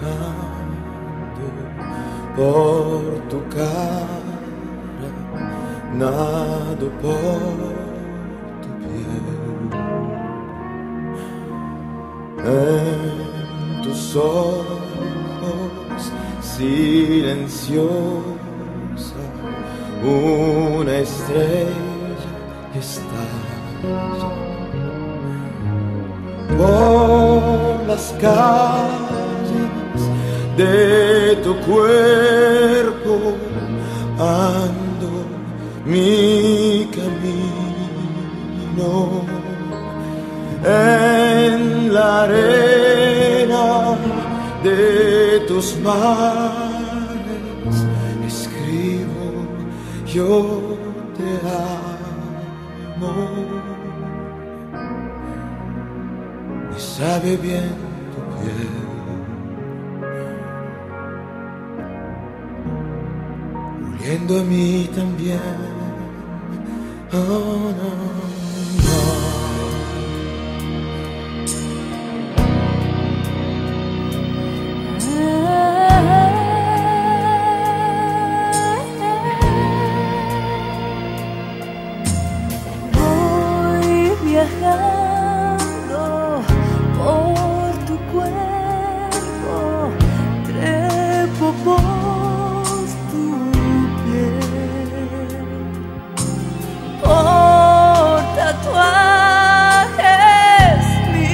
Caminando por tu cara, nado por tu piel. En tus ojos silenciosa, una estrella estalla. Por las calles de tu cuerpo ando mi camino. En la arena de tus mares escribo: yo te amo. Me sabe bien tu piel, oliendo a mí también. Oh, no, no. Voy viajando por tu cuerpo, trepo por tu piel, por tatuajes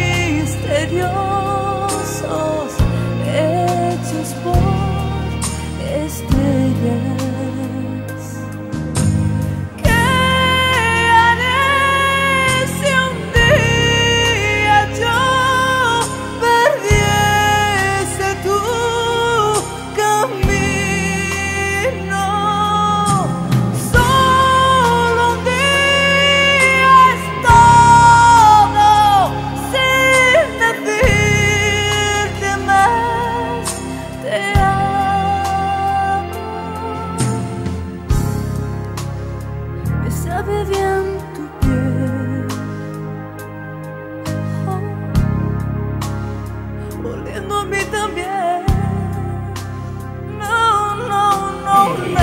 misteriosos hechos por estrellas. ¿Qué haré si un día yo perdiese tu camino? Solo un día es todo, sin decirte más, te amo. Me sabe bien tu piel, oliendo a mí también. No, no, no, no.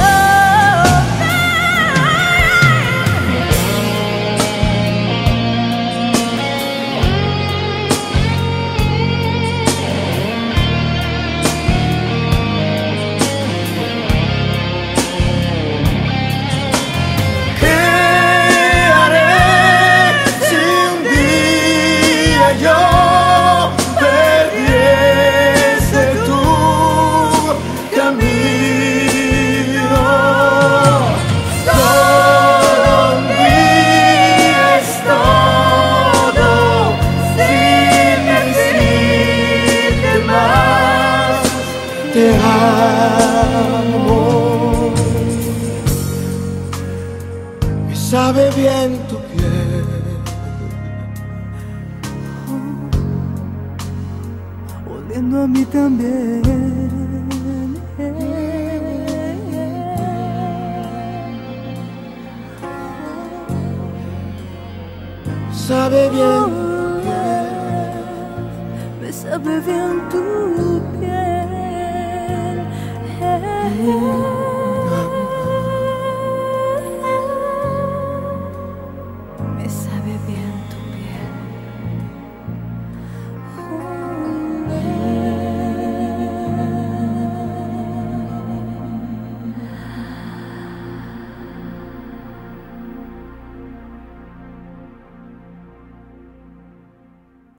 ¿Qué haré si un día yo perdiese tu camino? Solo un día es todo, sin decirte más, te amo. Me sabe bien tu piel, Oliendo a mí también. sabe bien tu Me sabe bien tu piel.